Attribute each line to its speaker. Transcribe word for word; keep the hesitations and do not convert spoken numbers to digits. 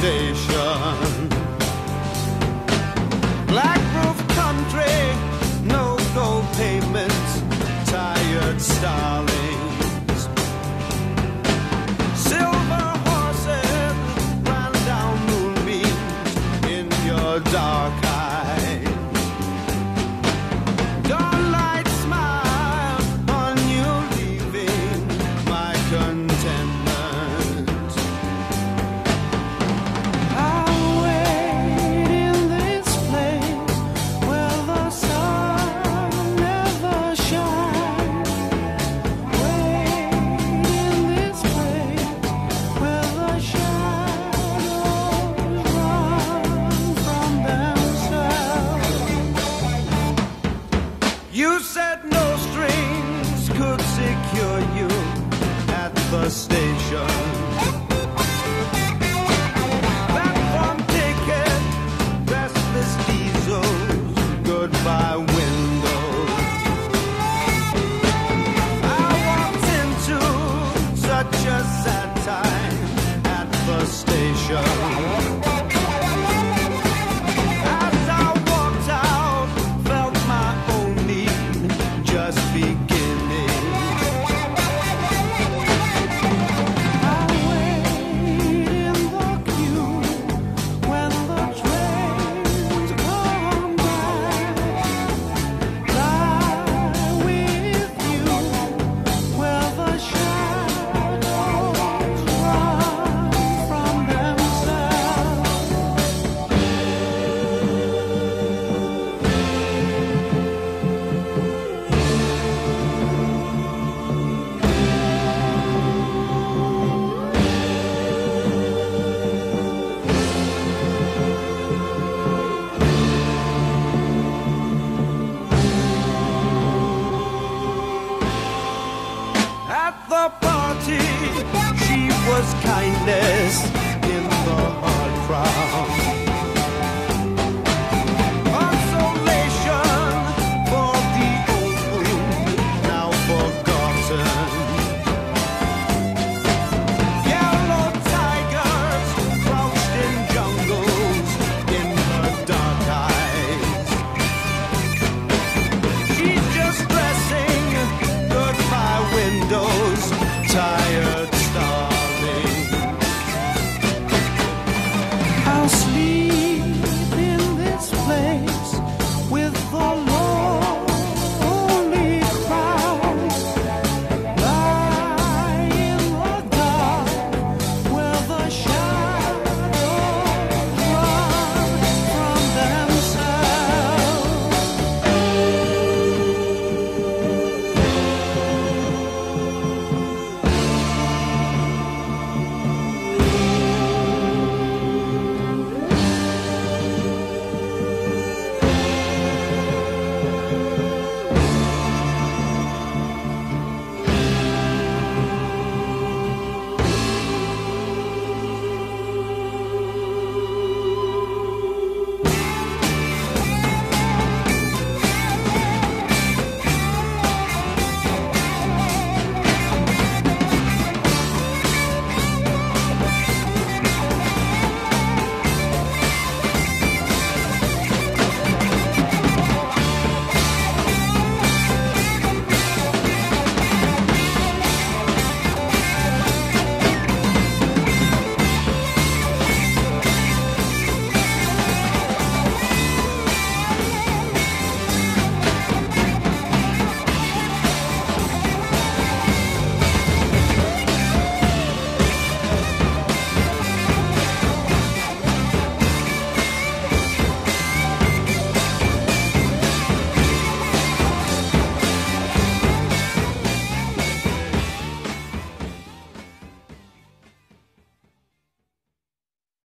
Speaker 1: station. Black roof country, no gold payments, tired starlings. Silver horses ran down moonbeams in your dark eyes. Dawnlight smile on you leaving my contentment. I'll wait in this place where the sun never shines. Wait in this place where the shadows run from themselves. You said no strings could secure you at the station. Platform ticket, restless diesels, goodbye windows. I walked into such a sad time at the station. As I walked out, felt my own need just beginning. I wait in the queue when the trains come back. Lie with you where the shadows run from themselves. At the party, she was kindness in the hard crowd. Consolation for the old wound, now forgotten. Yellow tigers crouched in jungles in her dark eyes. She's just dressing goodbye windows, tired starling. I'll sleep